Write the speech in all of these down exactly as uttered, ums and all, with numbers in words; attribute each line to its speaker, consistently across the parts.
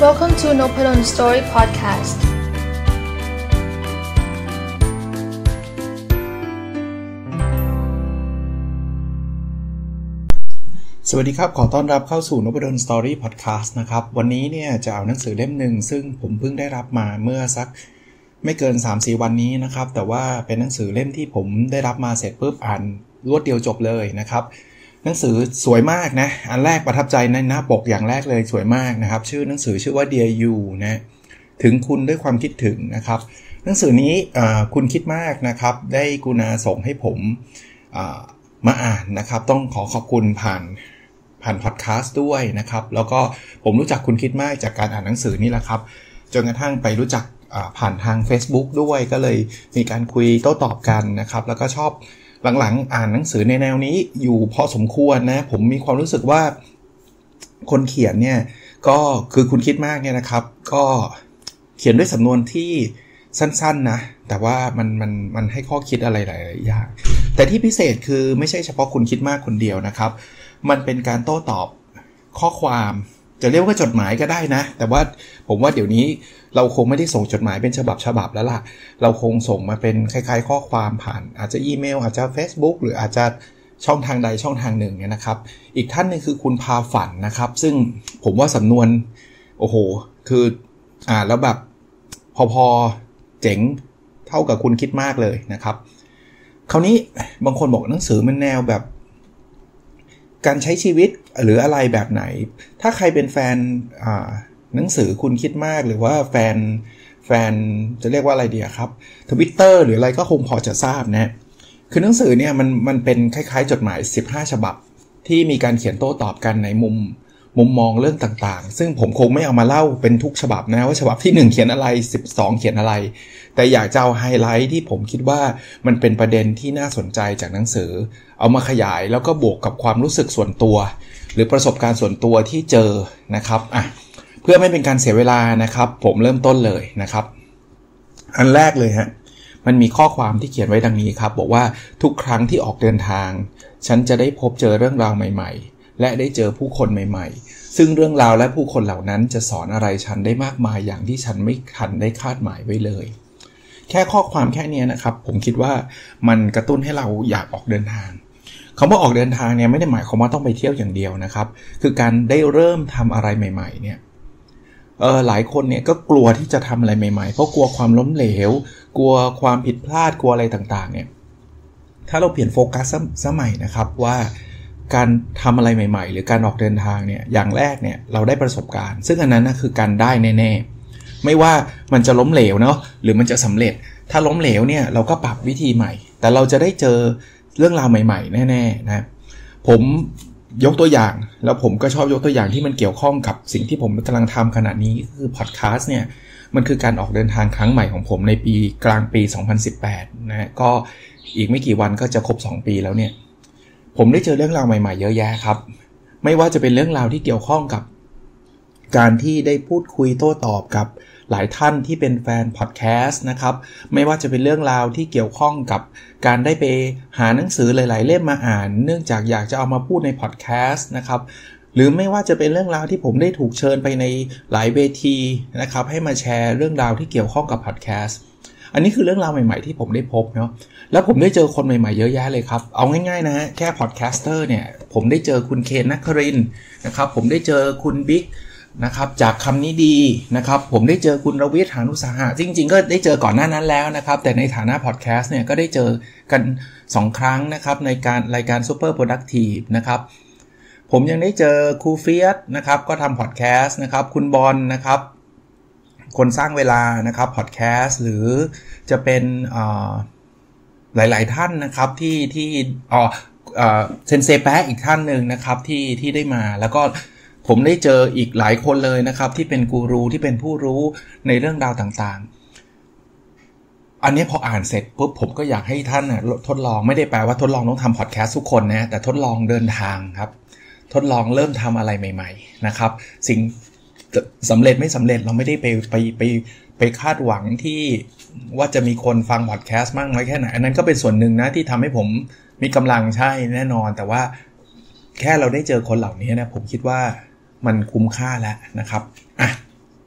Speaker 1: Welcome to Nopadon Story Podcast.
Speaker 2: สวัสดีครับขอต้อนรับเข้าสู่ Nopadon Story Podcast นะครับวันนี้เนี่ยจะเอาหนังสือเล่มหนึ่งซึ่งผมเพิ่งได้รับมาเมื่อสักไม่เกิน สามถึงสี่ วันนี้นะครับแต่ว่าเป็นหนังสือเล่มที่ผมได้รับมาเสร็จปุ๊บอ่านรวดเดียวจบเลยนะครับหนังสือสวยมากนะอันแรกประทับใจในหน้าปกอย่างแรกเลยสวยมากนะครับชื่อหนังสือชื่อว่า Dear You นะถึงคุณด้วยความคิดถึงนะครับหนังสือนี้คุณคิดมากนะครับได้กรุณาส่งให้ผมมาอ่านนะครับต้องขอขอบคุณผ่านผ่านพอดแคสต์ด้วยนะครับแล้วก็ผมรู้จักคุณคิดมากจากการอ่านหนังสือนี่แหละครับจนกระทั่งไปรู้จักผ่านทาง Facebook ด้วยก็เลยมีการคุยโต้ตอบกันนะครับแล้วก็ชอบหลังๆอ่านหนังสือในแนวนี้อยู่พอสมควรนะผมมีความรู้สึกว่าคนเขียนเนี่ยก็คือคุณคิดมากเนี่ยนะครับก็เขียนด้วยสำนวนที่สั้นๆนะแต่ว่ามันมันมันให้ข้อคิดอะไรหลายๆอย่างแต่ที่พิเศษคือไม่ใช่เฉพาะคุณคิดมากคนเดียวนะครับมันเป็นการโต้ตอบข้อความจะเรียกว่าจดหมายก็ได้นะแต่ว่าผมว่าเดี๋ยวนี้เราคงไม่ได้ส่งจดหมายเป็นฉบับฉบับแล้วล่ะเราคงส่งมาเป็นคล้ายๆข้อความผ่านอาจจะอีเมลอาจจะ Facebook หรืออาจจะช่องทางใดช่องทางหนึ่งเนี่ยนะครับอีกท่านนึงคือคุณพาฝันนะครับซึ่งผมว่าสำนวนโอ้โหคืออ่านแล้วแบบพอๆเจ๋งเท่ากับคุณคิดมากเลยนะครับคราวนี้บางคนบอกหนังสือมันแนวแบบการใช้ชีวิตหรืออะไรแบบไหนถ้าใครเป็นแฟนอ่าหนังสือคุณคิดมากหรือว่าแฟนแฟนจะเรียกว่าอะไรดีครับ Twitter หรืออะไรก็คงพอจะทราบนะคือหนังสือเนี่ยมันมันเป็นคล้ายๆจดหมายสิบห้าฉบับที่มีการเขียนโต้ตอบกันในมุมมุมมองเรื่องต่างๆซึ่งผมคงไม่เอามาเล่าเป็นทุกฉบับนะว่าฉบับที่หนึ่งเขียนอะไรสิบสองเขียนอะไรแต่อยากจะเอาไฮไลท์ที่ผมคิดว่ามันเป็นประเด็นที่น่าสนใจจากหนังสือเอามาขยายแล้วก็บวกกับความรู้สึกส่วนตัวหรือประสบการณ์ส่วนตัวที่เจอนะครับอ่ะเพื่อไม่เป็นการเสียเวลานะครับผมเริ่มต้นเลยนะครับอันแรกเลยฮะมันมีข้อความที่เขียนไว้ดังนี้ครับบอกว่าทุกครั้งที่ออกเดินทางฉันจะได้พบเจอเรื่องราวใหม่ๆและได้เจอผู้คนใหม่ๆซึ่งเรื่องราวและผู้คนเหล่านั้นจะสอนอะไรฉันได้มากมายอย่างที่ฉันไม่ทันได้คาดหมายไว้เลยแค่ข้อความแค่นี้นะครับผมคิดว่ามันกระตุ้นให้เราอยากออกเดินทางคำว่าออกเดินทางเนี่ยไม่ได้หมายความว่าต้องไปเที่ยวอย่างเดียวนะครับคือการได้เริ่มทำอะไรใหม่ๆเนี่ยเออหลายคนเนี่ยก็กลัวที่จะทำอะไรใหม่ๆเพราะกลัวความล้มเหลวกลัวความผิดพลาดกลัวอะไรต่างๆเนี่ยถ้าเราเปลี่ยนโฟกัสซะใหม่นะครับว่าการทำอะไรใหม่ๆหรือการออกเดินทางเนี่ยอย่างแรกเนี่ยเราได้ประสบการณ์ซึ่งอันนั้นนะคือการได้แน่ๆไม่ว่ามันจะล้มเหลวเนาะหรือมันจะสำเร็จถ้าล้มเหลวเนี่ยเราก็ปรับวิธีใหม่แต่เราจะได้เจอเรื่องราวใหม่ๆแน่ๆนะผมยกตัวอย่างแล้วผมก็ชอบยกตัวอย่างที่มันเกี่ยวข้องกับสิ่งที่ผมกำลังทำขณะนี้คือพอดแคสต์เนี่ยมันคือการออกเดินทางครั้งใหม่ของผมในปีกลางปีสองพันสิบแปดนะก็อีกไม่กี่วันก็จะครบสองปีแล้วเนี่ยผมได้เจอเรื่องราวใหม่ๆเยอะแยะครับไม่ว่าจะเป็นเรื่องราวที่เกี่ยวข้องกับการที่ได้พูดคุยโต้ตอบกับหลายท่านที่เป็นแฟนพอดแคสต์นะครับไม่ว่าจะเป็นเรื่องราวที่เกี่ยวข้องกับการได้ไปหาหนังสือหลายๆเล่มมาอ่านเนื่องจากอยากจะเอามาพูดในพอดแคสต์นะครับหรือไม่ว่าจะเป็นเรื่องราวที่ผมได้ถูกเชิญไปในหลายเวทีนะครับให้มาแชร์เรื่องราวที่เกี่ยวข้องกับพอดแคสต์อันนี้คือเรื่องราวใหม่ๆที่ผมได้พบเนาะแล้วผมได้เจอคนใหม่ๆเยอะแยะเลยครับเอาง่ายๆนะฮะแค่พอดแคสเตอร์เนี่ยผมได้เจอคุณเคนนักครินทร์นะครับผมได้เจอคุณบิ๊กนะครับจากคำนี้ดีนะครับผมได้เจอคุณรวิทย์หานุสาหะจริงๆก็ได้เจอก่อนหน้านั้นแล้วนะครับแต่ในฐานะพอดแคสต์เนี่ยก็ได้เจอกันสองครั้งนะครับในการรายการ Super Productive นะครับผมยังได้เจอครูเฟียสนะครับก็ทำพอดแคสต์นะครับคุณบอลนะครับคนสร้างเวลานะครับพอดแคสต์หรือจะเป็นหลายๆท่านนะครับที่ที่อ๋อเซนเซแปะอีกท่านนึงนะครับที่ที่ได้มาแล้วก็ผมได้เจออีกหลายคนเลยนะครับที่เป็นกูรูที่เป็นผู้รู้ในเรื่องราวต่างๆอันนี้พออ่านเสร็จปุ๊บผมก็อยากให้ท่านนะทดลองไม่ได้แปลว่าทดลองต้องทำพอดแคสต์ทุกคนนะแต่ทดลองเดินทางครับทดลองเริ่มทำอะไรใหม่ๆนะครับสิ่งสำเร็จไม่สำเร็จเราไม่ได้ไปไปไปไปคาดหวังที่ว่าจะมีคนฟังพอดแคสต์มากน้อยแค่ไหนอันนั้นก็เป็นส่วนหนึ่งนะที่ทำให้ผมมีกำลังใช่แน่นอนแต่ว่าแค่เราได้เจอคนเหล่านี้นะผมคิดว่ามันคุ้มค่าแล้วนะครับอ่ะ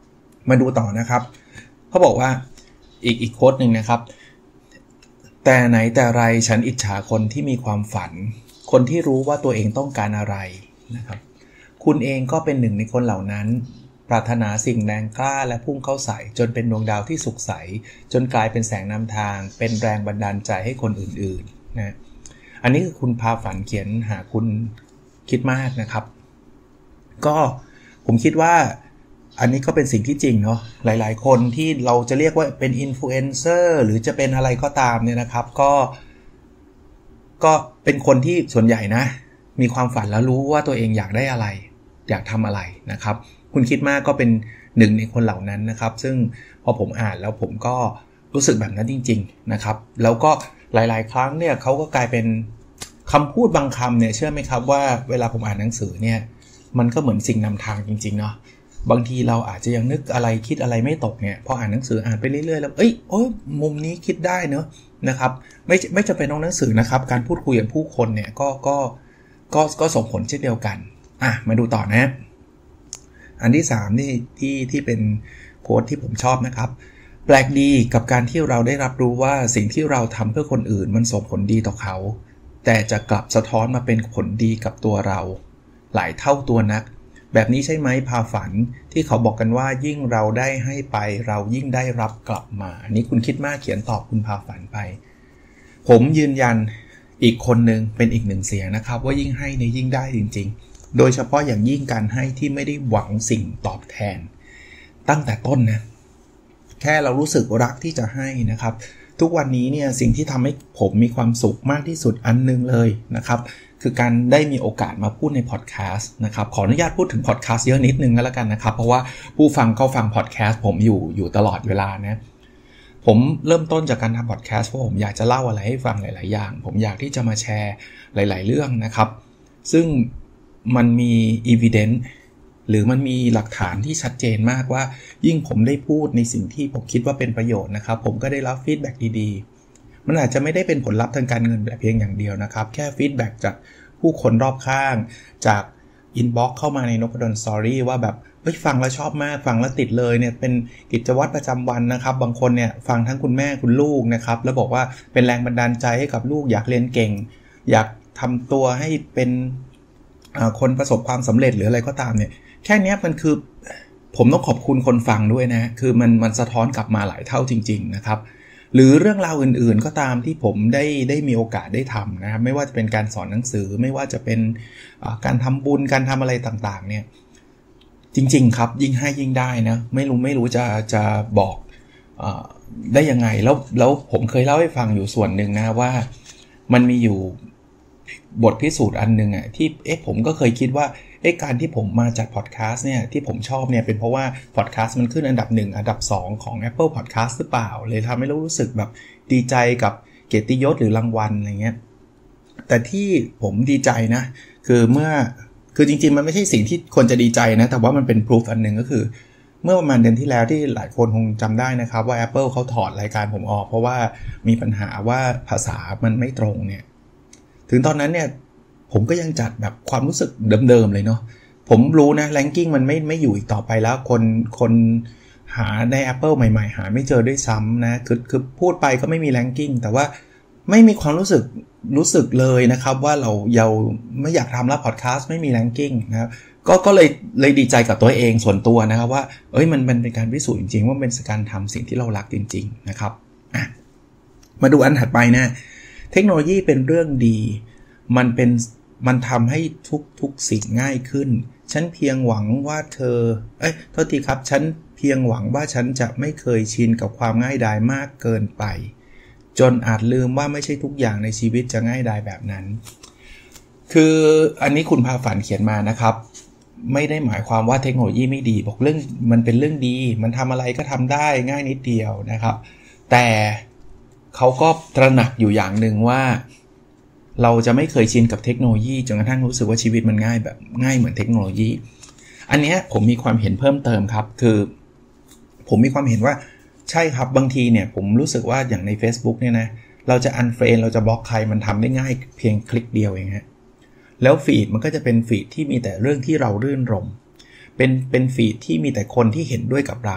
Speaker 2: มาดูต่อนะครับเขาบอกว่าอีกอีกโค้ดหนึ่งนะครับแต่ไหนแต่ไรฉันอิจฉาคนที่มีความฝันคนที่รู้ว่าตัวเองต้องการอะไรนะครับคุณเองก็เป็นหนึ่งในคนเหล่านั้นปรารถนาสิ่งแรงกล้าและพุ่งเข้าใส่จนเป็นดวงดาวที่สุขใสจนกลายเป็นแสงนำทางเป็นแรงบันดาลใจให้คนอื่นๆนะอันนี้คือคุณพาฝันเขียนหาคุณคิดมากนะครับก็ผมคิดว่าอันนี้ก็เป็นสิ่งที่จริงเนาะหลายๆคนที่เราจะเรียกว่าเป็นอินฟลูเอนเซอร์หรือจะเป็นอะไรก็ตามเนี่ยนะครับก็ก็เป็นคนที่ส่วนใหญ่นะมีความฝันแล้วรู้ว่าตัวเองอยากได้อะไรอยากทำอะไรนะครับคุณคิดมากก็เป็นหนึ่งในคนเหล่านั้นนะครับซึ่งพอผมอ่านแล้วผมก็รู้สึกแบบนั้นจริงๆนะครับแล้วก็หลายๆครั้งเนี่ยเขาก็กลายเป็นคำพูดบางคำเนี่ยเชื่อไหมครับว่าเวลาผมอ่านหนังสือเนี่ยมันก็เหมือนสิ่งนำทางจริงๆเนาะบางทีเราอาจจะยังนึกอะไรคิดอะไรไม่ตกเนี่ยพออ่านหนังสืออ่านไปเรื่อยๆแล้วเอ้ยโอ้ยมุมนี้คิดได้เนอะนะครับไม่ไม่จำเป็นต้องหนังสือนะครับการพูดคุยกับผู้คนเนี่ยก็ก็ก็ก็ส่งผลเช่นเดียวกันอ่ะมาดูต่อนะอันที่สามนี่ที่ที่เป็นโค้ดที่ผมชอบนะครับแปลกดีกับการที่เราได้รับรู้ว่าสิ่งที่เราทำเพื่อคนอื่นมันส่งผลดีต่อเขาแต่จะกลับสะท้อนมาเป็นผลดีกับตัวเราหลายเท่าตัวนักแบบนี้ใช่ไหมพาฝันที่เขาบอกกันว่ายิ่งเราได้ให้ไปเรายิ่งได้รับกลับมาอันนี้คุณคิดมากเขียนตอบคุณพาฝันไปผมยืนยันอีกคนนึงเป็นอีกหนึ่งเสียงนะครับว่ายิ่งให้เนี่ยยิ่งได้จริงๆโดยเฉพาะอย่างยิ่งการให้ที่ไม่ได้หวังสิ่งตอบแทนตั้งแต่ต้นนะแค่เรารู้สึกรักที่จะให้นะครับทุกวันนี้เนี่ยสิ่งที่ทำให้ผมมีความสุขมากที่สุดอันนึงเลยนะครับคือการได้มีโอกาสมาพูดในพอดแคสต์นะครับขออนุญาตพูดถึงพอดแคสต์เยอะนิดนึงก็แล้วกันนะครับเพราะว่าผู้ฟังเขาฟังพอดแคสต์ผมอยู่อยู่ตลอดเวลานะผมเริ่มต้นจากการทำพอดแคสต์เพราะผมอยากจะเล่าอะไรให้ฟังหลายๆอย่างผมอยากที่จะมาแชร์หลายๆเรื่องนะครับซึ่งมันมี evidence หรือมันมีหลักฐานที่ชัดเจนมากว่ายิ่งผมได้พูดในสิ่งที่ผมคิดว่าเป็นประโยชน์นะครับผมก็ได้รับฟีดแบ็กดีๆมันอาจจะไม่ได้เป็นผลลัพธ์ทางการเงินแบบเพียงอย่างเดียวนะครับแค่ฟีดแบ็กจากผู้คนรอบข้างจากอินบ็อกซ์เข้ามาในนพดลสตอรี่ว่าแบบเฮ้ยฟังแล้วชอบมากฟังแล้วติดเลยเนี่ยเป็นกิจวัตรประจำวันนะครับบางคนเนี่ยฟังทั้งคุณแม่คุณลูกนะครับแล้วบอกว่าเป็นแรงบันดาลใจให้กับลูกอยากเรียนเก่งอยากทำตัวให้เป็นคนประสบความสำเร็จหรืออะไรก็ตามเนี่ยแค่นี้มันคือผมต้องขอบคุณคนฟังด้วยนะคือมันมันสะท้อนกลับมาหลายเท่าจริงๆนะครับหรือเรื่องราวอื่นๆก็ตามที่ผมได้ได้มีโอกาสได้ทำนะครับไม่ว่าจะเป็นการสอนหนังสือไม่ว่าจะเป็นการทำบุญการทำอะไรต่างๆเนี่ยจริงๆครับยิ่งให้ยิ่งได้นะไม่รู้ไม่รู้จะจะบอกอได้ยังไงแล้วแล้วผมเคยเล่าให้ฟังอยู่ส่วนหนึ่งนะว่ามันมีอยู่บทพิสูจน์อันนึงอ่ะที่เอ๊ะผมก็เคยคิดว่าเอ๊ะการที่ผมมาจัดพอดแคสต์เนี่ยที่ผมชอบเนี่ยเป็นเพราะว่าพอดแคสต์มันขึ้นอันดับหนึ่งอันดับสองของ Apple Podcast หรือเปล่าเลยทำให้เรารู้สึกแบบดีใจกับเกียรติยศหรือรางวัลอะไรเงี้ยแต่ที่ผมดีใจนะคือเมื่อคือจริงๆมันไม่ใช่สิ่งที่ควรจะดีใจนะแต่ว่ามันเป็น proof อันนึงก็คือเมื่อประมาณเดือนที่แล้วที่หลายคนคงจำได้นะครับว่า Apple เขาถอดรายการผมออกเพราะว่ามีปัญหาว่าภาษามันไม่ตรงเนี่ยถึงตอนนั้นเนี่ยผมก็ยังจัดแบบความรู้สึกเดิมๆเลยเนาะผมรู้นะ ranking มันไม่ไม่อยู่อีกต่อไปแล้วคนคนหาใน Apple ใหม่ๆหาไม่เจอด้วยซ้ำนะคือคือพูดไปก็ไม่มี ranking แต่ว่าไม่มีความรู้สึกรู้สึกเลยนะครับว่าเราเราไม่อยากทำแล้วพอดแคสต์ไม่มี ranking นะครับก็ก็เลยเลยดีใจกับตัวเองส่วนตัวนะครับว่าเอ้ยมันมันเป็นการพิสูจน์จริงๆว่าเป็นการทำสิ่งที่เรารักจริงๆนะครับอ่ะมาดูอันถัดไปนะเทคโนโลยีเป็นเรื่องดีมันเป็นมันทำให้ทุกทุกสิ่งง่ายขึ้นฉันเพียงหวังว่าเธอเอ้ยโทษทีครับฉันเพียงหวังว่าฉันจะไม่เคยชินกับความง่ายดายมากเกินไปจนอาจลืมว่าไม่ใช่ทุกอย่างในชีวิตจะง่ายดายแบบนั้นคืออันนี้คุณพาฝันเขียนมานะครับไม่ได้หมายความว่าเทคโนโลยีไม่ดีบอกเรื่องมันเป็นเรื่องดีมันทำอะไรก็ทำได้ง่ายนิดเดียวนะครับแต่เขาก็ตระหนักอยู่อย่างหนึ่งว่าเราจะไม่เคยชินกับเทคโนโลยีจนกระทั่งรู้สึกว่าชีวิตมันง่ายแบบง่ายเหมือนเทคโนโลยีอันนี้ผมมีความเห็นเพิ่มเติมครับคือผมมีความเห็นว่าใช่ครับบางทีเนี่ยผมรู้สึกว่าอย่างใน Facebook เนี่ยนะเราจะ unfriend เราจะบล็อกใครมันทำได้ง่ายเพียงคลิกเดียวเองฮะแล้วฟีดมันก็จะเป็นฟีดที่มีแต่เรื่องที่เรารื่นรมย์เป็นเป็นฟีดที่มีแต่คนที่เห็นด้วยกับเรา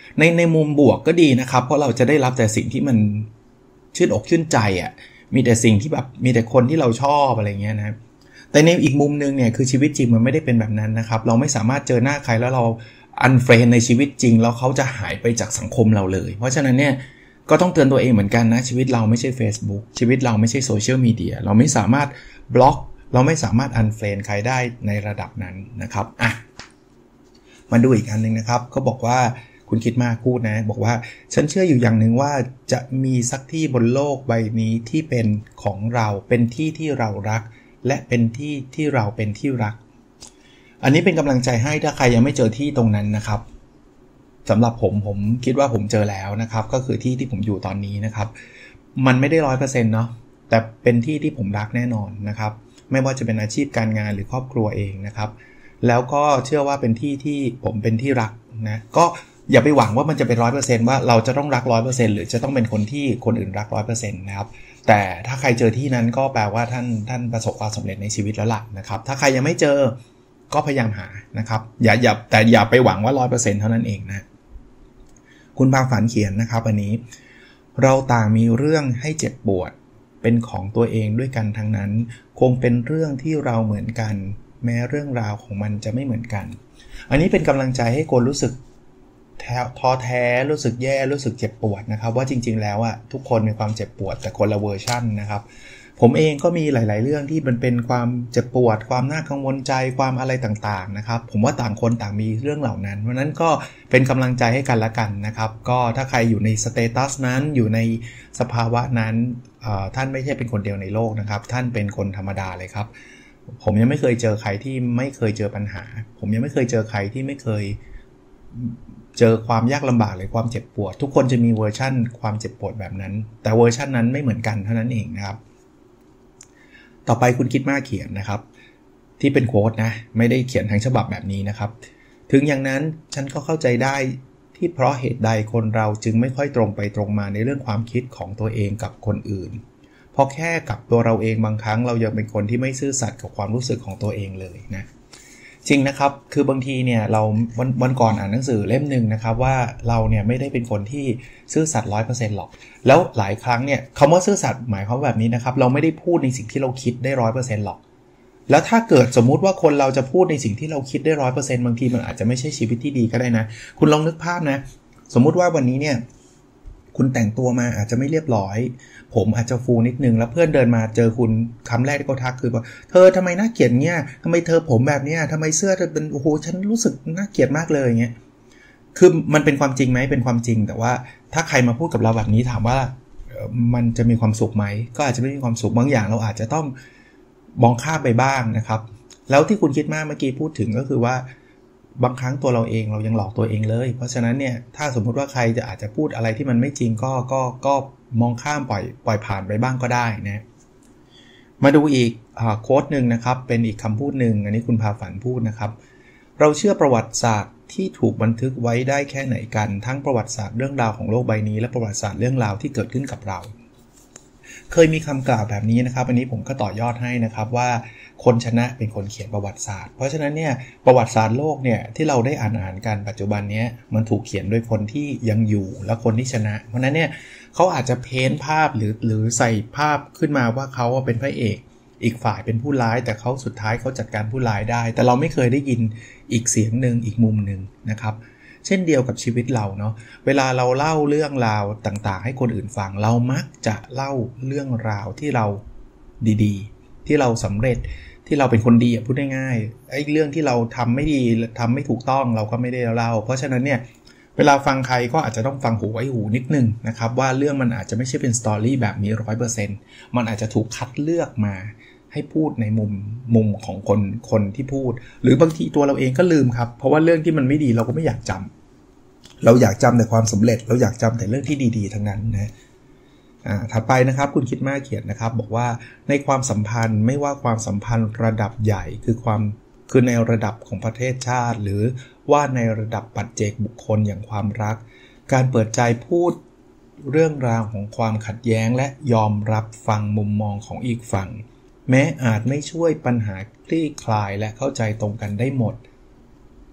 Speaker 2: ในในมุมบวกก็ดีนะครับเพราะเราจะได้รับแต่สิ่งที่มันชื่นอกชื่นใจอ่ะมีแต่สิ่งที่แบบมีแต่คนที่เราชอบอะไรเงี้ยนะแต่ในอีกมุมนึงเนี่ยคือชีวิตจริงมันไม่ได้เป็นแบบนั้นนะครับเราไม่สามารถเจอหน้าใครแล้วเราอันเฟรนในชีวิตจริงแล้วเขาจะหายไปจากสังคมเราเลยเพราะฉะนั้นเนี่ยก็ต้องเตือนตัวเองเหมือนกันนะชีวิตเราไม่ใช่ Facebook ชีวิตเราไม่ใช่โซเชียลมีเดียเราไม่สามารถบล็อกเราไม่สามารถอันเฟรนใครได้ในระดับนั้นนะครับอ่ะมาดูอีกอันนึงนะครับเขาบอกว่าคุณคิดมากพูดนะบอกว่าฉันเชื่ออยู่อย่างนึงว่าจะมีสักที่บนโลกใบนี้ที่เป็นของเราเป็นที่ที่เรารักและเป็นที่ที่เราเป็นที่รักอันนี้เป็นกำลังใจให้ถ้าใครยังไม่เจอที่ตรงนั้นนะครับสำหรับผมผมคิดว่าผมเจอแล้วนะครับก็คือที่ที่ผมอยู่ตอนนี้นะครับมันไม่ได้ ร้อยเปอร์เซ็นต์ เนาะแต่เป็นที่ที่ผมรักแน่นอนนะครับไม่ว่าจะเป็นอาชีพการงานหรือครอบครัวเองนะครับแล้วก็เชื่อว่าเป็นที่ที่ผมเป็นที่รักนะก็อย่าไปหวังว่ามันจะเป็น ร้อยเปอร์เซ็นต์ ว่าเราจะต้องรัก ร้อยเปอร์เซ็นต์ หรือจะต้องเป็นคนที่คนอื่นรัก ร้อยเปอร์เซ็นต์ นะครับแต่ถ้าใครเจอที่นั้นก็แปลว่าท่านท่านประสบความสำเร็จในชีวิตแล้วล่ะนะครับถ้าใครยังไม่เจอก็พยายามหานะครับอย่าอย่าแต่อย่าไปหวังว่า ร้อยเปอร์เซ็นต์ เท่านั้นเองนะคุณบางฝันเขียนนะครับอันนี้เราต่างมีเรื่องให้เจ็บปวดเป็นของตัวเองด้วยกันทั้งนั้นคงเป็นเรื่องที่เราเหมือนกันแม้เรื่องราวของมันจะไม่เหมือนกันอันนี้เป็นกำลังใจให้คนรู้สึกท้อแท้รู้สึกแย่รู้สึกเจ็บปวดนะครับว่าจริงๆแล้วอ่ะทุกคนมีความเจ็บปวดแต่คนละเวอร์ชันนะครับผมเองก็มีหลายๆเรื่องที่มันเป็นความเจ็บปวดความน่ากังวลใจความอะไรต่างๆนะครับผมว่าต่างคนต่างมีเรื่องเหล่านั้นเพราะนั้นก็เป็นกำลังใจให้กันละกันนะครับก็ถ้าใครอยู่ในสเตตัสนั้นอยู่ในสภาวะนั้นท่านไม่ใช่เป็นคนเดียวในโลกนะครับท่านเป็นคนธรรมดาเลยครับผมยังไม่เคยเจอใครที่ไม่เคยเจอปัญหาผมยังไม่เคยเจอใครที่ไม่เคยเจอความยากลำบากหรือความเจ็บปวดทุกคนจะมีเวอร์ชั่นความเจ็บปวดแบบนั้นแต่เวอร์ชั่นนั้นไม่เหมือนกันเท่านั้นเองนะครับต่อไปคุณคิดมากเขียนนะครับที่เป็นโค้ดนะไม่ได้เขียนทั้งฉบับแบบนี้นะครับถึงอย่างนั้นฉันก็เข้าใจได้ที่เพราะเหตุใดคนเราจึงไม่ค่อยตรงไปตรงมาในเรื่องความคิดของตัวเองกับคนอื่นเพราะแค่กับตัวเราเองบางครั้งเรายังเป็นคนที่ไม่ซื่อสัตย์กับความรู้สึกของตัวเองเลยนะจริงนะครับคือบางทีเนี่ยเราวันวันก่อนอ่านหนังสือเล่มนึงนะครับว่าเราเนี่ยไม่ได้เป็นคนที่ซื่อสัตย์ ร้อยเปอร์เซ็นต์ หรอกแล้วหลายครั้งเนี่ยคำว่าซื่อสัตย์หมายความแบบนี้นะครับเราไม่ได้พูดในสิ่งที่เราคิดได้ ร้อยเปอร์เซ็นต์ หรอกแล้วถ้าเกิดสมมุติว่าคนเราจะพูดในสิ่งที่เราคิดได้ ร้อยเปอร์เซ็นต์ บางทีมันอาจจะไม่ใช่ชีวิตที่ดีก็ได้นะคุณลองนึกภาพนะสมมุติว่าวันนี้เนี่ยคุณแต่งตัวมาอาจจะไม่เรียบร้อยผมอาจจะฟูนิดนึงแล้วเพื่อนเดินมาเจอคุณคำแรกที่เขาทักคือว่าเธอทำไมน่าเกลียดเงี้ยทำไมเธอผมแบบเนี้ยทำไมเสื้อเธอเป็นโอ้โหฉันรู้สึกน่าเกลียดมากเลยเงี้ยคือมันเป็นความจริงไหมเป็นความจริงแต่ว่าถ้าใครมาพูดกับเราแบบนี้ถามว่ามันจะมีความสุขไหมก็อาจจะไม่มีความสุขบางอย่างเราอาจจะต้องมองข้ามไปบ้างนะครับแล้วที่คุณคิดมากเมื่อกี้พูดถึงก็คือว่าบางครั้งตัวเราเองเรายังหลอกตัวเองเลยเพราะฉะนั้นเนี่ยถ้าสมมุติว่าใครจะอาจจะพูดอะไรที่มันไม่จริงก็ก็ก็มองข้ามปล่อยปล่อยผ่านไปบ้างก็ได้นะมาดูอีกโค้ดหนึ่งนะครับเป็นอีกคำพูดหนึ่งอันนี้คุณพาฝันพูดนะครับเราเชื่อประวัติศาสตร์ที่ถูกบันทึกไว้ได้แค่ไหนกันทั้งประวัติศาสตร์เรื่องราวของโลกใบนี้และประวัติศาสตร์เรื่องราวที่เกิดขึ้นกับเราเคยมีคำกล่าวแบบนี้นะครับอันนี้ผมก็ต่อยอดให้นะครับว่าคนชนะเป็นคนเขียนประวัติศาสตร์เพราะฉะนั้นเนี่ยประวัติศาสตร์โลกเนี่ยที่เราได้อ่านอ่านกันปัจจุบันนี้มันถูกเขียนโดยคนที่ยังอยู่และคนที่ชนะเพราะนั้นเนี่ยเขาอาจจะเพ้นภาพหรือหรือใส่ภาพขึ้นมาว่าเขาเป็นพระเอกอีกฝ่ายเป็นผู้ร้ายแต่เขาสุดท้ายเขาจัดการผู้ร้ายได้แต่เราไม่เคยได้ยินอีกเสียงนึงอีกมุมนึงนะครับเช่นเดียวกับชีวิตเราเนาะเวลาเราเล่าเรื่องราวต่างๆให้คนอื่นฟังเรามักจะเล่าเรื่องราวที่เราดีๆที่เราสำเร็จที่เราเป็นคนดีอ่ะพูดง่ายๆไอ้เรื่องที่เราทำไม่ดีทำไม่ถูกต้องเราก็ไม่ได้เล่าเพราะฉะนั้นเนี่ยเวลาฟังใครก็อาจจะต้องฟังหูไว้หูนิดนึงนะครับว่าเรื่องมันอาจจะไม่ใช่เป็นสตอรี่แบบนี้ ร้อยเปอร์เซ็นต์ มันอาจจะถูกคัดเลือกมาให้พูดในมุมมุมของคนคนที่พูดหรือบางทีตัวเราเองก็ลืมครับเพราะว่าเรื่องที่มันไม่ดีเราก็ไม่อยากจำเราอยากจำแต่ความสำเร็จเราอยากจำแต่เรื่องที่ดีๆทั้งนั้นนะอ่าถัดไปนะครับคุณคิดมากเขียนนะครับบอกว่าในความสัมพันธ์ไม่ว่าความสัมพันธ์ระดับใหญ่คือความคือในระดับของประเทศชาติหรือว่าในระดับปัจเจกบุคคลอย่างความรักการเปิดใจพูดเรื่องราวของความขัดแย้งและยอมรับฟังมุมมองของอีกฝั่งแม้อาจไม่ช่วยปัญหาคลี่คลายและเข้าใจตรงกันได้หมด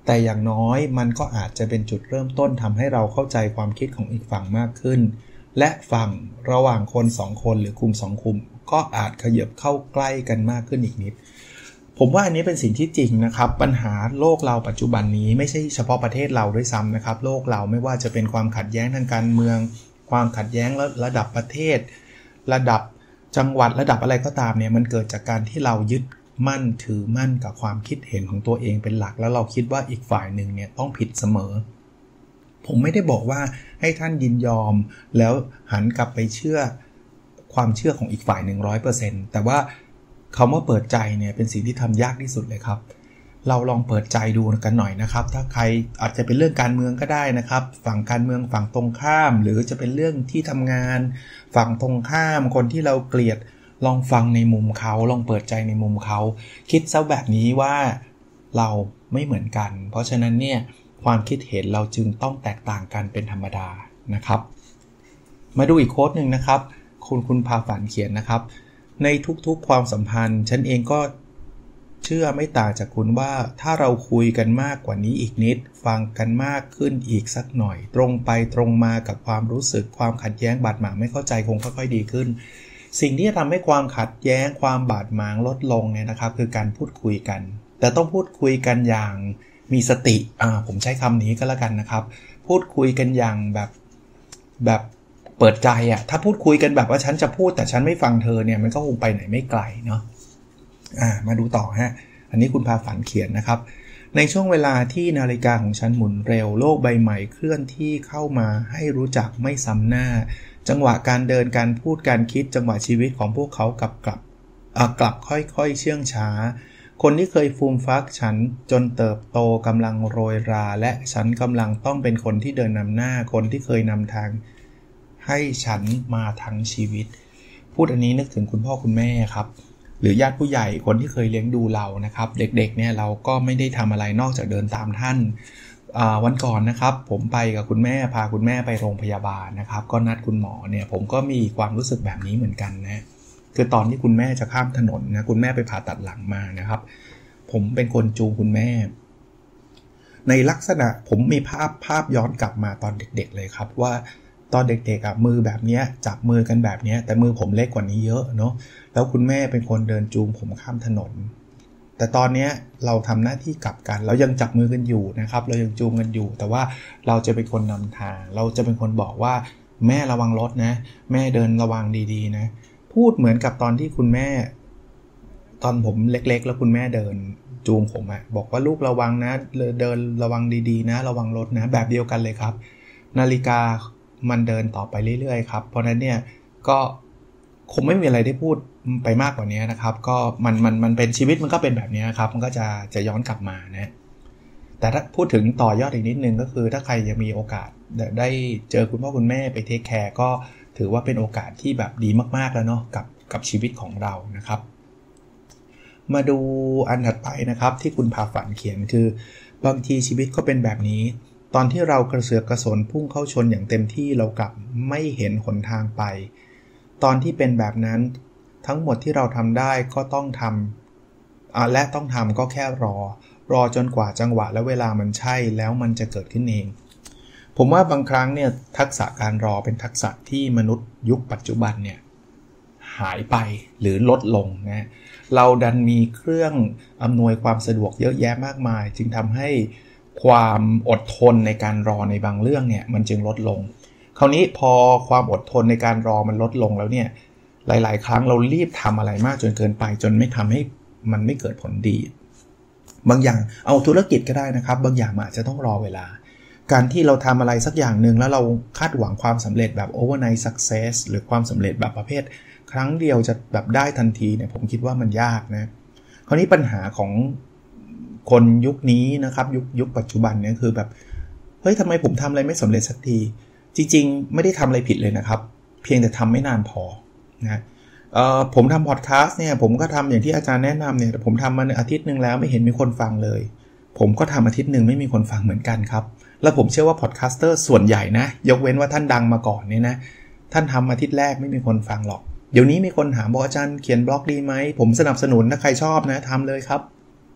Speaker 2: แต่อย่างน้อยมันก็อาจจะเป็นจุดเริ่มต้นทำให้เราเข้าใจความคิดของอีกฝั่งมากขึ้นและฝั่งระหว่างคนสองคนหรือกลุ่มสองกลุ่มก็อาจขยับเข้าใกล้กันมากขึ้นอีกนิดผมว่าอันนี้เป็นสิ่งที่จริงนะครับปัญหาโลกเราปัจจุบันนี้ไม่ใช่เฉพาะประเทศเราด้วยซ้ำนะครับโลกเราไม่ว่าจะเป็นความขัดแย้งทางการเมืองความขัดแย้งระดับประเทศระดับจังหวัดระดับอะไรก็ตามเนี่ยมันเกิดจากการที่เรายึดมั่นถือมั่นกับความคิดเห็นของตัวเองเป็นหลักแล้วเราคิดว่าอีกฝ่ายหนึ่งเนี่ยต้องผิดเสมอผมไม่ได้บอกว่าให้ท่านยินยอมแล้วหันกลับไปเชื่อความเชื่อของอีกฝ่ายหนึ่งร้อยเปอร์เซ็นต์แต่ว่าคำว่าเปิดใจเนี่ยเป็นสิ่งที่ทำยากที่สุดเลยครับเราลองเปิดใจดูกันหน่อยนะครับถ้าใครอาจจะเป็นเรื่องการเมืองก็ได้นะครับฝั่งการเมืองฝั่งตรงข้ามหรือจะเป็นเรื่องที่ทำงานฝั่งตรงข้ามคนที่เราเกลียดลองฟังในมุมเขาลองเปิดใจในมุมเขาคิดซะแบบนี้ว่าเราไม่เหมือนกันเพราะฉะนั้นเนี่ยความคิดเห็นเราจึงต้องแตกต่างกันเป็นธรรมดานะครับมาดูอีกโค้ดหนึ่งนะครับคุณคุณพาฝันเขียนนะครับในทุกๆความสัมพันธ์ฉันเองก็เชื่อไม่ต่างจากคุณว่าถ้าเราคุยกันมากกว่านี้อีกนิดฟังกันมากขึ้นอีกสักหน่อยตรงไปตรงมากับความรู้สึกความขัดแย้งบาดหมางไม่เข้าใจคงค่อยๆดีขึ้นสิ่งที่ทำให้ความขัดแย้งความบาดหมางลดลงเนี่ยนะครับคือการพูดคุยกันแต่ต้องพูดคุยกันอย่างมีสติอ่าผมใช้คำนี้ก็แล้วกันนะครับพูดคุยกันอย่างแบบแบบเปิดใจอ่ะถ้าพูดคุยกันแบบว่าฉันจะพูดแต่ฉันไม่ฟังเธอเนี่ยมันก็คงไปไหนไม่ไกลเนาะอ่ามาดูต่อฮะอันนี้คุณพาฝันเขียนนะครับในช่วงเวลาที่นาฬิกาของฉันหมุนเร็วโลกใบใหม่เคลื่อนที่เข้ามาให้รู้จักไม่ซ้ำหน้าจังหวะการเดินการพูดการคิดจังหวะชีวิตของพวกเขากลับกลับอ่ากลับค่อยๆเชื่องช้าคนที่เคยฟูมฟักฉันจนเติบโตกำลังโรยราและฉันกำลังต้องเป็นคนที่เดินนำหน้าคนที่เคยนำทางให้ฉันมาทั้งชีวิตพูดอันนี้นึกถึงคุณพ่อคุณแม่ครับหรือญาติผู้ใหญ่คนที่เคยเลี้ยงดูเรานะครับเด็กๆเนี่ยเราก็ไม่ได้ทำอะไรนอกจากเดินตามท่านวันก่อนนะครับผมไปกับคุณแม่พาคุณแม่ไปโรงพยาบาลนะครับก็นัดคุณหมอเนี่ยผมก็มีความรู้สึกแบบนี้เหมือนกันนะคือตอนที่คุณแม่จะข้ามถนนนะคุณแม่ไปผ่าตัดหลังมานะครับผมเป็นคนจูงคุณแม่ในลักษณะผมมีภาพภาพย้อนกลับมาตอนเด็กๆเลยครับว่าตอนเด็กๆอ่ะมือแบบนี้จับมือกันแบบนี้แต่มือผมเล็กกว่านี้เยอะเนาะแล้วคุณแม่เป็นคนเดินจูงผมข้ามถนนแต่ตอนนี้เราทำหน้าที่กลับกันเรายังจับมือกันอยู่นะครับเรายังจูงกันอยู่แต่ว่าเราจะเป็นคนนำทางเราจะเป็นคนบอกว่าแม่ระวังรถนะแม่เดินระวังดีๆนะพูดเหมือนกับตอนที่คุณแม่ตอนผมเล็กๆแล้วคุณแม่เดินจูงผมอะบอกว่าลูกระวังนะเดินระวังดีๆนะระวังรถนะแบบเดียวกันเลยครับนาฬิกามันเดินต่อไปเรื่อยๆครับเพราะนั้นเนี่ยก็คงไม่มีอะไรได้พูดไปมากกว่านี้นะครับก็มันมันมันเป็นชีวิตมันก็เป็นแบบนี้ครับมันก็จะจะย้อนกลับมานะแต่ถ้าพูดถึงต่อยอดอีกนิดนึงก็คือถ้าใครยังมีโอกาสได้เจอคุณพ่อคุณแม่ไปเทคแคร์ก็ถือว่าเป็นโอกาสที่แบบดีมากๆแล้วเนาะกับกับชีวิตของเรานะครับมาดูอันถัดไปนะครับที่คุณพาฝันเขียนคือบางทีชีวิตก็เป็นแบบนี้ตอนที่เรากระเสือกกระสนพุ่งเข้าชนอย่างเต็มที่เรากลับไม่เห็นหนทางไปตอนที่เป็นแบบนั้นทั้งหมดที่เราทำได้ก็ต้องทำอ่าและต้องทำก็แค่รอรอจนกว่าจังหวะและเวลามันใช่แล้วมันจะเกิดขึ้นเองผมว่าบางครั้งเนี่ยทักษะการรอเป็นทักษะที่มนุษย์ยุคปัจจุบันเนี่ยหายไปหรือลดลงนะเราดันมีเครื่องอำนวยความสะดวกเยอะแยะมากมายจึงทำให้ความอดทนในการรอในบางเรื่องเนี่ยมันจึงลดลงคราวนี้พอความอดทนในการรอมันลดลงแล้วเนี่ยหลายๆครั้งเรารีบทำอะไรมากจนเกินไปจนไม่ทำให้มันไม่เกิดผลดีบางอย่างเอาธุรกิจก็ได้นะครับบางอย่างอาจจะต้องรอเวลาการที่เราทำอะไรสักอย่างหนึ่งแล้วเราคาดหวังความสำเร็จแบบ overnight success หรือความสำเร็จแบบประเภทครั้งเดียวจะแบบได้ทันทีเนี่ยผมคิดว่ามันยากนะคราวนี้ปัญหาของคนยุคนี้นะครับยุคยุคปัจจุบันเนี่ยคือแบบเฮ้ยทำไมผมทำอะไรไม่สำเร็จสักทีจริงๆไม่ได้ทำอะไรผิดเลยนะครับเพียงแต่ทำไม่นานพอนะเอ่อผมทำพอดแคสต์เนี่ยผมก็ทำอย่างที่อาจารย์แนะนำเนี่ยผมทำมาอาทิตย์นึงแล้วไม่เห็นมีคนฟังเลยผมก็ทำอาทิตย์นึงไม่มีคนฟังเหมือนกันครับแล้วผมเชื่อว่าพอดแคสเตอร์ส่วนใหญ่นะยกเว้นว่าท่านดังมาก่อนเนี่ยนะท่านทำอาทิตย์แรกไม่มีคนฟังหรอกเดี๋ยวนี้มีคนถามบอกอาจารย์เขียนบล็อกดีไหมผมสนับสนุนถ้าใครชอบนะทำเลยครับ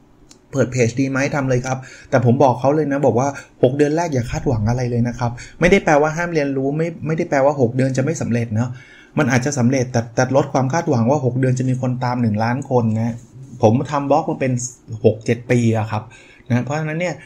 Speaker 2: เปิดเพจดีไหมทำเลยครับแต่ผมบอกเขาเลยนะบอกว่าหกเดือนแรกอย่าคาดหวังอะไรเลยนะครับไม่ได้แปลว่าห้ามเรียนรู้ไม่ไม่ได้แปลว่าหกเดือนจะไม่สำเร็จเนาะมันอาจจะสำเร็จแต่แต่ลดความคาดหวังว่าหกเดือนจะมีคนตามหนึ่งล้านคนนะผมทำบล็อกมาเป็น หกเจ็ด ปีอะครับนะเพราะฉะนั้นเนี่ย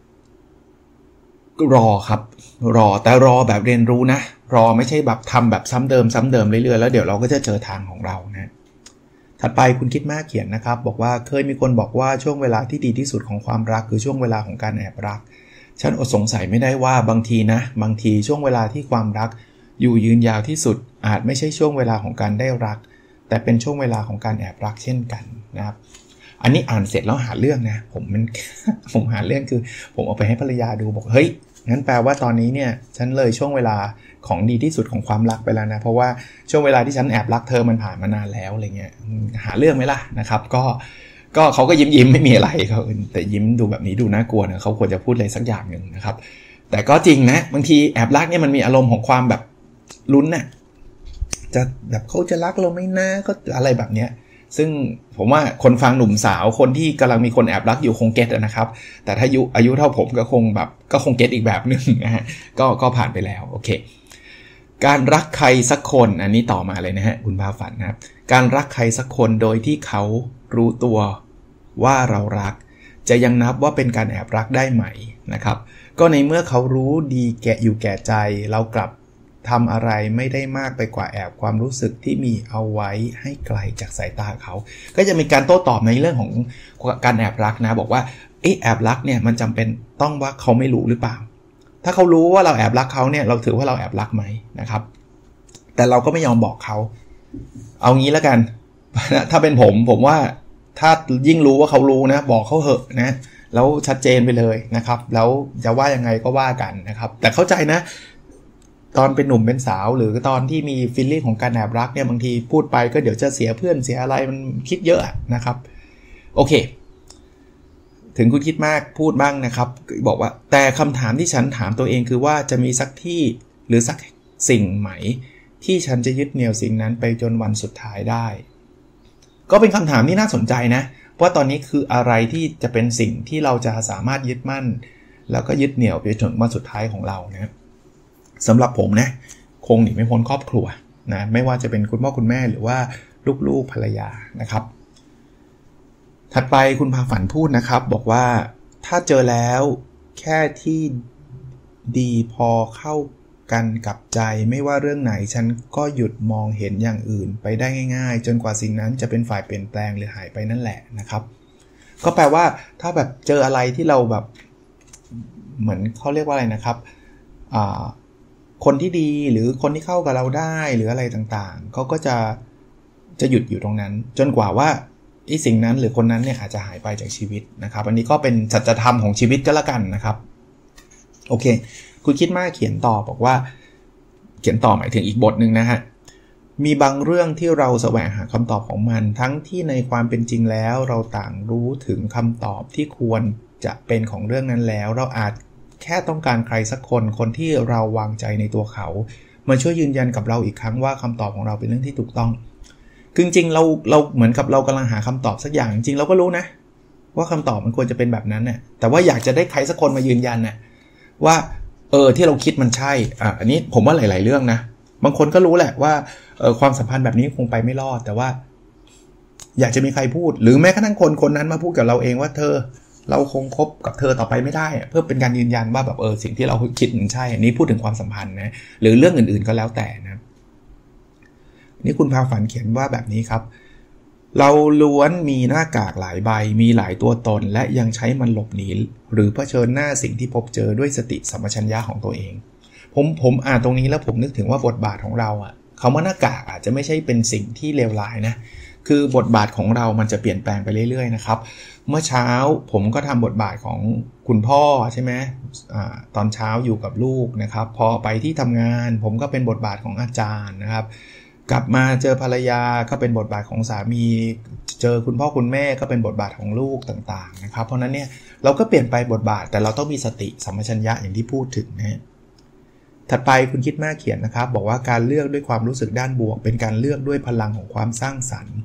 Speaker 2: รอครับรอแต่รอแบบเรียนรู้นะรอไม่ใช่แบบทำแบบซ้ำเดิมซ้ำเดิมเรื่อยๆแล้วเดี๋ยวเราก็จะเจอทางของเรานะถัดไปคุณคิดมากเขียนนะครับบอกว่าเคยมีคนบอกว่าช่วงเวลาที่ดีที่สุดของความรักคือช่วงเวลาของการแอบรักฉันอดสงสัยไม่ได้ว่าบางทีนะบางทีช่วงเวลาที่ความรักอยู่ยืนยาวที่สุดอาจไม่ใช่ช่วงเวลาของการได้รักแต่เป็นช่วงเวลาของการแอบรักเช่นกันนะครับอันนี้อ่านเสร็จแล้วหาเรื่องนะผมมัน ผมหาเรื่องคือผมเอาไปให้ภรรยาดูบอกเฮ้ยงั้นแปลว่าตอนนี้เนี่ยฉันเลยช่วงเวลาของดีที่สุดของความรักไปแล้วนะเพราะว่าช่วงเวลาที่ฉันแอบรักเธอมันผ่านมานานแล้วอะไรเงี้ยหาเรื่องไหมล่ะนะครับก็ก็เขาก็ยิ้มยิ้มไม่มีอะไรเขาแต่ยิ้มดูแบบนี้ดูน่ากลัวนะเขาควรจะพูดอะไรสักอย่างหนึ่งนะครับแต่ก็จริงนะบางทีแอบรักเนี่ยมันมีอารมณ์ของความแบบลุ้นน่ะจะแบบเขาจะรักเราไหมนะก็อะไรแบบเนี้ยซึ่งผมว่าคนฟังหนุ่มสาวคนที่กำลังมีคนแอบรักอยู่คงเก็ตนะครับแต่ถ้าอายุอายุเท่าผมก็คงแบบก็คงเก็ตอีกแบบนึงนะฮะก็ก็ผ่านไปแล้วโอเคการรักใครสักคนอันนี้ต่อมาเลยนะฮะคุณพาฝันนะครับการรักใครสักคนโดยที่เขารู้ตัวว่าเรารักจะยังนับว่าเป็นการแอบรักได้ไหมนะครับก็ในเมื่อเขารู้ดีแก่อยู่แก่ใจเรากลับทำอะไรไม่ได้มากไปกว่าแอบความรู้สึกที่มีเอาไว้ให้ไกลจากสายตาเขาก็จะมีการโต้ตอบในเรื่องของการแอบรักนะบอกว่าเอ๊ะแอบรักเนี่ยมันจำเป็นต้องว่าเขาไม่รู้หรือเปล่าถ้าเขารู้ว่าเราแอบรักเขาเนี่ยเราถือว่าเราแอบรักไหมนะครับแต่เราก็ไม่ยอมบอกเขาเอางี้แล้วกัน ถ้าเป็นผมผมว่าถ้ายิ่งรู้ว่าเขารู้นะบอกเขาเหอะนะแล้วชัดเจนไปเลยนะครับแล้วจะว่ายังไงก็ว่ากันนะครับแต่เข้าใจนะตอนเป็นหนุ่มเป็นสาวหรือตอนที่มีฟีลลิ่งของการแอบรักเนี่ยบางทีพูดไปก็เดี๋ยวจะเสียเพื่อนเสียอะไรมันคิดเยอะนะครับโอเคถึงคุณคิดมากพูดบ้างนะครับบอกว่าแต่คำถามที่ฉันถามตัวเองคือว่าจะมีสักที่หรือสักสิ่งไหมที่ฉันจะยึดเหนี่ยวสิ่งนั้นไปจนวันสุดท้ายได้ก็เป็นคำถามที่น่าสนใจนะว่าตอนนี้คืออะไรที่จะเป็นสิ่งที่เราจะสามารถยึดมั่นแล้วก็ยึดเหนี่ยวไปจนวันสุดท้ายของเรานะสำหรับผมนะคงหนีไม่พ้นครอบครัวนะไม่ว่าจะเป็นคุณพ่อคุณแม่หรือว่าลูกๆภรรยานะครับถัดไปคุณพาฝันพูดนะครับบอกว่าถ้าเจอแล้วแค่ที่ดีพอเข้ากันกับใจไม่ว่าเรื่องไหนฉันก็หยุดมองเห็นอย่างอื่นไปได้ง่ายๆจนกว่าสิ่งนั้นจะเป็นฝ่ายเปลี่ยนแปลงหรือหายไปนั่นแหละนะครับก็แปลว่าถ้าแบบเจออะไรที่เราแบบเหมือนเขาเรียกว่าอะไรนะครับอ่าคนที่ดีหรือคนที่เข้ากับเราได้หรืออะไรต่างๆเขาก็จะจะหยุดอยู่ตรงนั้นจนกว่าว่าไอ้สิ่งนั้นหรือคนนั้นเนี่ยอาจจะหายไปจากชีวิตนะครับอันนี้ก็เป็นสัจธรรมของชีวิตก็แล้วกันนะครับโอเคคุณคิดมากเขียนต่อบอกว่าเขียนต่อหมายถึงอีกบทนึงนะฮะมีบางเรื่องที่เราแสวงหาคำตอบของมันทั้งที่ในความเป็นจริงแล้วเราต่างรู้ถึงคำตอบที่ควรจะเป็นของเรื่องนั้นแล้วเราอาจแค่ต้องการใครสักคนคนที่เราวางใจในตัวเขามาช่วยยืนยันกับเราอีกครั้งว่าคำตอบของเราเป็นเรื่องที่ถูกต้องคือจริงๆเราเราเหมือนกับเรากำลังหาคำตอบสักอย่างจริงเราก็รู้นะว่าคำตอบมันควรจะเป็นแบบนั้นน่ะแต่ว่าอยากจะได้ใครสักคนมายืนยันน่ะว่าเออที่เราคิดมันใช่อ่ะอันนี้ผมว่าหลายๆเรื่องนะบางคนก็รู้แหละว่าเออความสัมพันธ์แบบนี้คงไปไม่รอดแต่ว่าอยากจะมีใครพูดหรือแม้กระทั่งคนคนนั้นมาพูดกับเราเองว่าเธอเราคงคบกับเธอต่อไปไม่ได้เพื่อเป็นการยืนยันว่าแบบเออสิ่งที่เราคิดมันใช่อันนี้พูดถึงความสัมพันธ์นะหรือเรื่องอื่นๆก็แล้วแต่นะนี่คุณพาฝันเขียนว่าแบบนี้ครับเราล้วนมีหน้ากากหลายใบมีหลายตัวตนและยังใช้มันหลบหนีหรือเผชิญหน้าสิ่งที่พบเจอด้วยสติสัมปชัญญะของตัวเองผมผมอ่านตรงนี้แล้วผมนึกถึงว่าบทบาทของเราอ่ะคำว่าหน้ากากอาจจะไม่ใช่เป็นสิ่งที่เลวร้ายนะคือบทบาทของเรามันจะเปลี่ยนแปลงไปเรื่อยๆนะครับเมื่อเช้าผมก็ทำบทบาทของคุณพ่อใช่ไหมอ่าตอนเช้าอยู่กับลูกนะครับพอไปที่ทำงานผมก็เป็นบทบาทของอาจารย์นะครับกลับมาเจอภรรยาก็เป็นบทบาทของสามีเจอคุณพ่อคุณแม่ก็เป็นบทบาทของลูกต่างๆนะครับเพราะนั้นเนี่ยเราก็เปลี่ยนไปบทบาทแต่เราต้องมีสติสัมปชัญญะอย่างที่พูดถึงนะถัดไปคุณคิดมากเขียนนะครับบอกว่าการเลือกด้วยความรู้สึกด้านบวกเป็นการเลือกด้วยพลังของความสร้างสรรค์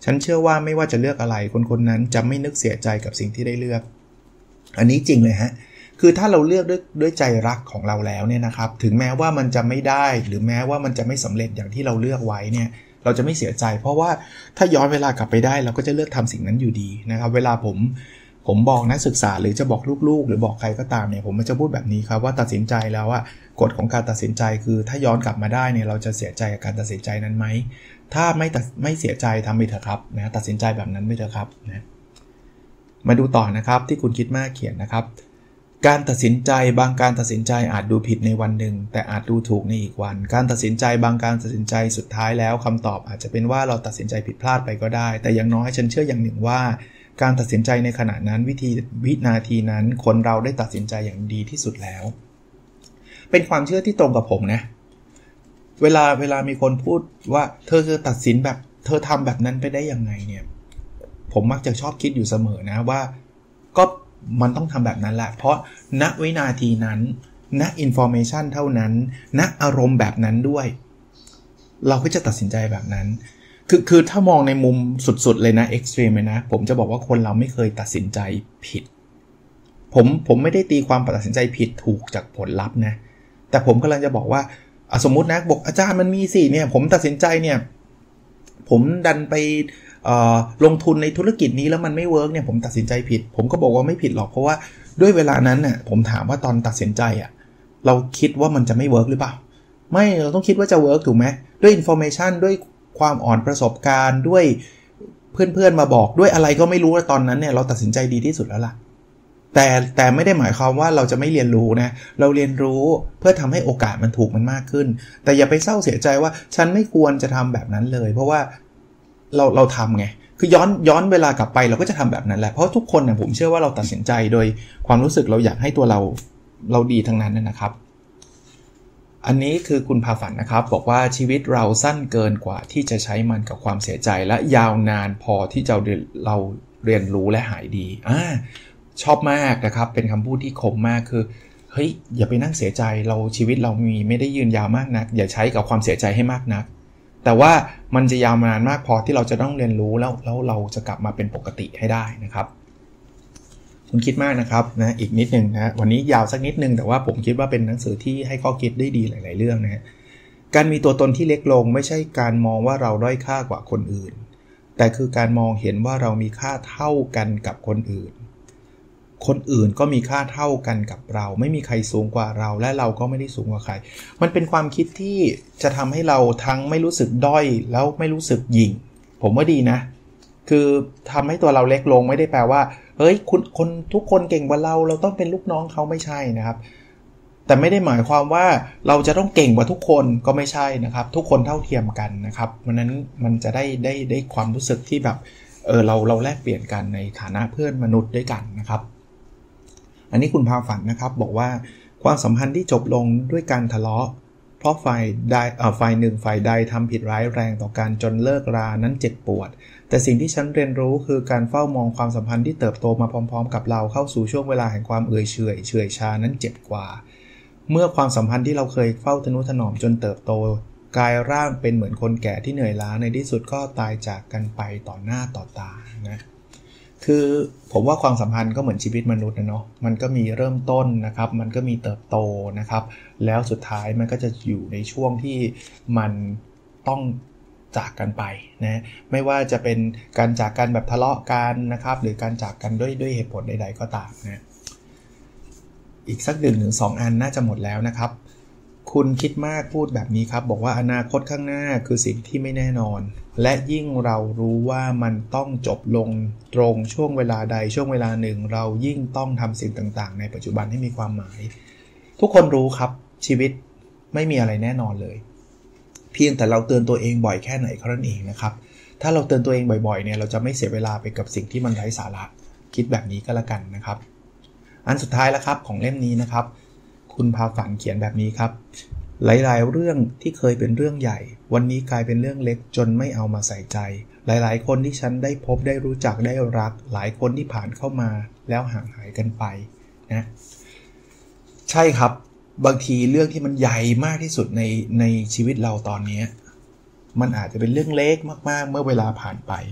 Speaker 2: ฉันเชื่อว่าไม่ว่าจะเลือกอะไรคนคนนั้นจะไม่นึกเสียใจกับสิ่งที่ได้เลือกอันนี้จริงเลยฮะคือถ้าเราเลือกด้วยด้วยใจรักของเราแล้วเนี่ยนะครับถึงแม้ว่ามันจะไม่ได้หรือแม้ว่ามันจะไม่สำเร็จอย่างที่เราเลือกไว้เนี่ยเราจะไม่เสียใจเพราะว่าถ้าย้อนเวลากลับไปได้เราก็จะเลือกทำสิ่งนั้นอยู่ดีนะครับเวลาผมผมบอกนักศึกษาหรือจะบอกลูกๆหรือบอกใครก็ตามเนี่ยผมจะพูดแบบนี้ครับว่าตัดสินใจแล้วอะกฎของการตัดสินใจคือถ้าย้อนกลับมาได้เนี่ยเราจะเสียใจกับการตัดสินใจนั้นไหมถ้าไม่ไม่เสียใจทำไปเถอะครับนะตัดสินใจแบบนั้นไปเถอะครับนะมาดูต่อนะครับที่คุณคิดมากเขียนนะครับการตัดสินใจบางการตัดสินใจอาจดูผิดในวันหนึ่งแต่อาจดูถูกในอีกวันการตัดสินใจบางการตัดสินใจสุดท้ายแล้วคำตอบอาจจะเป็นว่าเราตัดสินใจผิดพลาดไปก็ได้แต่อย่างน้อยฉันเชื่ออย่างหนึ่งว่าการตัดสินใจในขณะนั้นวิธีวินาทีนั้นคนเราได้ตัดสินใจอย่างดีที่สุดแล้วเป็นความเชื่อที่ตรงกับผมนะเวลาเวลามีคนพูดว่าเธอจะตัดสินแบบเธอทำแบบนั้นไปได้ยังไงเนี่ยผมมักจะชอบคิดอยู่เสมอนะว่าก็มันต้องทำแบบนั้นแหละเพราะณวินาทีนั้นณอินฟอร์เมชันเท่านั้นณอารมณ์แบบนั้นด้วยเราก็จะตัดสินใจแบบนั้นคือคือถ้ามองในมุมสุดๆเลยนะเอ็กซ์ตรีมเลยนะผมจะบอกว่าคนเราไม่เคยตัดสินใจผิดผมผมไม่ได้ตีความตัดสินใจผิดถูกจากผลลัพธ์นะแต่ผมกำลังจะบอกว่าสมมุตินะบอกอาจารย์มันมีสิเนี่ยผมตัดสินใจเนี่ยผมดันไปลงทุนในธุรกิจนี้แล้วมันไม่เวิร์กเนี่ยผมตัดสินใจผิดผมก็บอกว่าไม่ผิดหรอกเพราะว่าด้วยเวลานั้นน่ะผมถามว่าตอนตัดสินใจอ่ะเราคิดว่ามันจะไม่เวิร์กหรือเปล่าไม่เราต้องคิดว่าจะเวิร์กถูกไหมด้วยอินฟอร์เมชันด้วยความอ่อนประสบการณ์ด้วยเพื่อนๆมาบอกด้วยอะไรก็ไม่รู้ว่าตอนนั้นเนี่ยเราตัดสินใจดีที่สุดแล้วล่ะแต่แต่ไม่ได้หมายความว่าเราจะไม่เรียนรู้นะเราเรียนรู้เพื่อทำให้โอกาสมันถูกมันมากขึ้นแต่อย่าไปเศร้าเสียใจว่าฉันไม่ควรจะทำแบบนั้นเลยเพราะว่าเราเราทำไงคือย้อนย้อนเวลากลับไปเราก็จะทำแบบนั้นแหละเพราะทุกคนเนี่ยผมเชื่อว่าเราตัดสินใจโดยความรู้สึกเราอยากให้ตัวเราเราดีทั้งนั้นนะครับอันนี้คือคุณพาฝันนะครับบอกว่าชีวิตเราสั้นเกินกว่าที่จะใช้มันกับความเสียใจและยาวนานพอที่จะเราเรียนรู้และหายดีอ่าชอบมากนะครับเป็นคำพูดที่คมมากคือเฮ้ยอย่าไปนั่งเสียใจเราชีวิตเรามีไม่ได้ยืนยาวมากนักอย่าใช้กับความเสียใจให้มากนักแต่ว่ามันจะยาวนานมากพอที่เราจะต้องเรียนรู้แล้วแล้วเราจะกลับมาเป็นปกติให้ได้นะครับคุณคิดมากนะครับนะอีกนิดนึงนะวันนี้ยาวสักนิดนึงแต่ว่าผมคิดว่าเป็นหนังสือที่ให้ข้อคิดได้ดีหลายๆเรื่องนะฮะการมีตัวตนที่เล็กลงไม่ใช่การมองว่าเราด้อยค่ากว่าคนอื่นแต่คือการมองเห็นว่าเรามีค่าเท่ากันกับคนอื่นคนอื่นก็มีค่าเท่ากันกับเราไม่มีใครสูงกว่าเราและเราก็ไม่ได้สูงกว่าใครมันเป็นความคิดที่จะทำให้เราทั้งไม่รู้สึกด้อยแล้วไม่รู้สึกหยิ่งผมว่าดีนะคือทำให้ตัวเราเล็กลงไม่ได้แปลว่าเฮ้ยคุณคนทุกคนเก่งกว่าเราเราต้องเป็นลูกน้องเขาไม่ใช่นะครับแต่ไม่ได้หมายความว่าเราจะต้องเก่งกว่าทุกคนก็ไม่ใช่นะครับทุกคนเท่าเทียมกันนะครับเพราะนั้นมันจะได้ได้ได้ความรู้สึกที่แบบเออเราเราแลกเปลี่ยนกันในฐานะเพื่อนมนุษย์ด้วยกันนะครับอันนี้คุณพาฝันนะครับบอกว่าความสัมพันธ์ที่จบลงด้วยการทะเลาะเพราะฝ่ายใดเอ่อฝ่ายหนึ่งฝ่ายใดทำผิดร้ายแรงต่อกันจนเลิกรานั้นเจ็บปวดแต่สิ่งที่ฉันเรียนรู้คือการเฝ้ามองความสัมพันธ์ที่เติบโตมาพร้อมๆกับเราเข้าสู่ช่วงเวลาแห่งความเอื่อยเฉยเฉอยชานั้นเจ็บกว่าเมื่อความสัมพันธ์ที่เราเคยเฝ้าทนุถนอมจนเติบโตกลายร่างเป็นเหมือนคนแก่ที่เหนื่อยล้าในที่สุดก็ตายจากกันไปต่อหน้าต่อตานะคือผมว่าความสัมพันธ์ก็เหมือนชีวิตมนุษย์นะเนาะมันก็มีเริ่มต้นนะครับมันก็มีเติบโตนะครับแล้วสุดท้ายมันก็จะอยู่ในช่วงที่มันต้องจากกันไปนะไม่ว่าจะเป็นการจากกันแบบทะเลาะกันนะครับหรือการจากกันด้วยด้วยเหตุผลใดๆก็ตามนะอีกสักหนึ่งถึงสองอันน่าจะหมดแล้วนะครับคุณคิดมากพูดแบบนี้ครับบอกว่าอนาคตข้างหน้าคือสิ่งที่ไม่แน่นอนและยิ่งเรารู้ว่ามันต้องจบลงตรงช่วงเวลาใดช่วงเวลาหนึ่งเรายิ่งต้องทำสิ่งต่างๆในปัจจุบันให้มีความหมายทุกคนรู้ครับชีวิตไม่มีอะไรแน่นอนเลยเพียงแต่เราเตือนตัวเองบ่อยแค่ไหนเท่านั้นเองนะครับถ้าเราเตือนตัวเองบ่อยๆเนี่ยเราจะไม่เสียเวลาไปกับสิ่งที่มันไร้สาระคิดแบบนี้ก็แล้วกันนะครับอันสุดท้ายแล้วครับของเล่มนี้นะครับคุณพาฝันเขียนแบบนี้ครับหลายๆเรื่องที่เคยเป็นเรื่องใหญ่วันนี้กลายเป็นเรื่องเล็กจนไม่เอามาใส่ใจหลายๆคนที่ฉันได้พบได้รู้จักได้รักหลายคนที่ผ่านเข้ามาแล้วห่างหายกันไปนะใช่ครับบางทีเรื่องที่มันใหญ่มากที่สุดในในชีวิตเราตอนนี้มันอาจจะเป็นเรื่องเล็กมากๆเมื่อเวลาผ่านไป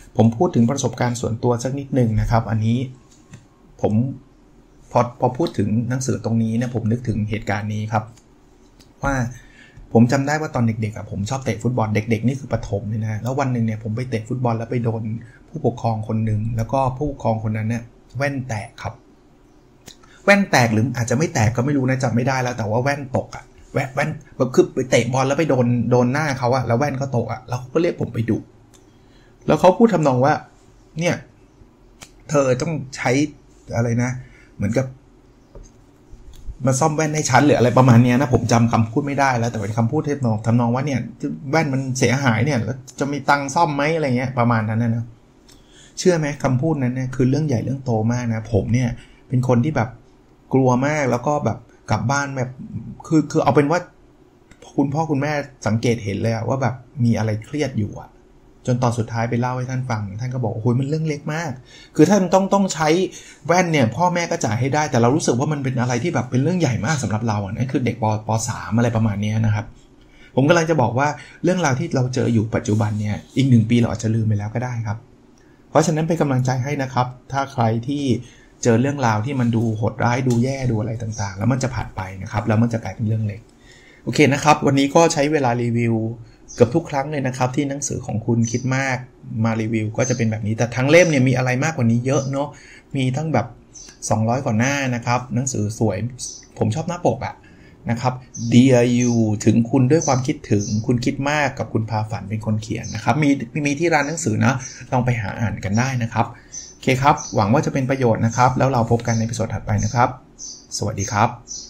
Speaker 2: ผมพูดถึงประสบการณ์ส่วนตัวสักนิดนึงนะครับอันนี้ผมพอพอพูดถึงหนังสือตรงนี้เนี่ยผมนึกถึงเหตุการณ์นี้ครับว่าผมจำได้ว่าตอนเด็กๆอ่ะผมชอบเตะฟุตบอลเด็กๆนี่คือประถมเลยนะแล้ววันนึงเนี่ยผมไปเตะฟุตบอลแล้วไปโดนผู้ปกครองคนนึงแล้วก็ผู้ปกครองคนนั้นเนี่ยแว่นแตกครับแว่นแตกหรืออาจจะไม่แตกก็ไม่รู้นะจำไม่ได้แล้วแต่ว่าแว่นตกอ่ะแว่นแว่นแบบคือไปเตะบอลแล้วไปโดนโดนหน้าเขาอ่ะแล้วแว่นก็ตกอ่ะแล้วเขาก็เรียกผมไปดุแล้วเขาพูดทำนองว่าเนี่ยเธอต้องใช้อะไรนะเหมือนกับมาซ่อมแว่นให้ฉันหรืออะไรประมาณนี้นะผมจำคำพูดไม่ได้แล้วแต่เป็นคำพูดทำนองทำนองว่าเนี่ยแว่นมันเสียหายเนี่ยแล้วจะมีตังค์ซ่อมไหมอะไรเงี้ยประมาณนั้นนะเชื่อไหมคำพูดนั้นเนี่ยคือเรื่องใหญ่เรื่องโตมากนะผมเนี่ยเป็นคนที่แบบกลัวมากแล้วก็แบบกลับบ้านแบบคือคือเอาเป็นว่าคุณพ่อคุณแม่สังเกตเห็นเลยว่าแบบมีอะไรเครียดอยู่อะจนตอนสุดท้ายไปเล่าให้ท่านฟังท่านก็บอกโอ้ยมันเรื่องเล็กมากคือท่านต้องต้องใช้แว่นเนี่ยพ่อแม่ก็จ่ายให้ได้แต่เรารู้สึกว่ามันเป็นอะไรที่แบบเป็นเรื่องใหญ่มากสำหรับเราอ่ะนั่นคือเด็กปปสามอะไรประมาณนี้นะครับผมกำลังจะบอกว่าเรื่องราวที่เราเจออยู่ปัจจุบันเนี่ยอีกหนึ่งปีเราอาจจะลืมไปแล้วก็ได้ครับเพราะฉะนั้นเป็นกำลังใจให้นะครับถ้าใครที่เจอเรื่องราวที่มันดูโหดร้ายดูแย่ดูอะไรต่างๆแล้วมันจะผ่านไปนะครับแล้วมันจะกลายเป็นเรื่องเล็กโอเคนะครับวันนี้ก็ใช้เวลารีวิวเกือบทุกครั้งเลยนะครับที่หนังสือของคุณคิดมากมารีวิวก็จะเป็นแบบนี้แต่ทั้งเล่มเนี่ยมีอะไรมากกว่านี้เยอะเนาะมีทั้งแบบสองร้อยกว่าหน้านะครับหนังสือสวยผมชอบหน้าปกอะนะครับ Dear You ถึงคุณด้วยความคิดถึงคุณคิดมากกับคุณพาฝันเป็นคนเขียนนะครับมีมีที่ร้านหนังสือนะลองไปหาอ่านกันได้นะครับโอเคครับหวังว่าจะเป็นประโยชน์นะครับแล้วเราพบกันในตอนถัดไปนะครับสวัสดีครับ